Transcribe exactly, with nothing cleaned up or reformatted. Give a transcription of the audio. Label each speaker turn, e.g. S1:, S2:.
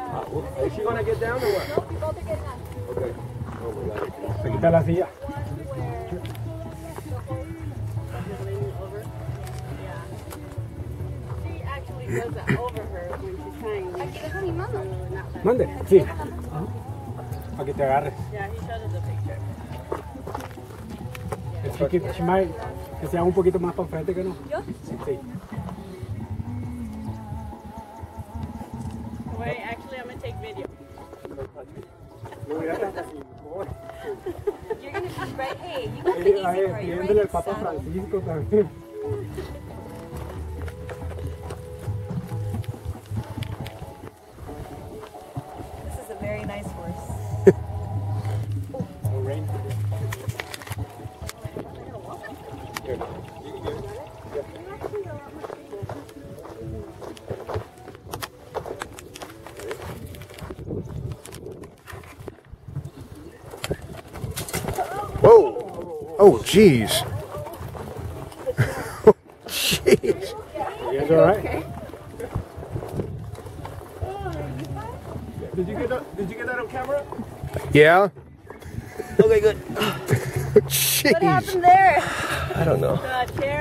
S1: Uh, is she gonna get down or what?
S2: Nope, you both are getting up.
S1: Okay. Oh my God.
S3: Se quita la silla.
S4: She actually does that over her when she's trying.
S2: Aquí deja mi mano.
S3: Mande, sí. Para que te agarres.
S4: Yeah, he showed us the picture.
S3: Es que, que, que sea un poquito más para frente que no.
S2: ¿Yo?
S3: Sí.
S4: Wait, actually, I'm gonna take video.
S2: You're gonna be right. Hey, you got the easy part. You're right
S3: el
S2: in
S3: Papa
S2: the saddle.
S3: Francisco también.
S2: This is a very nice horse.
S3: No rain.
S5: Whoa! Oh, jeez. Jeez.
S3: You guys all right?
S1: Did you get that? Did you get that on camera?
S5: Yeah?
S1: Okay, good.
S5: Jeez.
S2: What happened there?
S1: I don't know.
S4: The chair.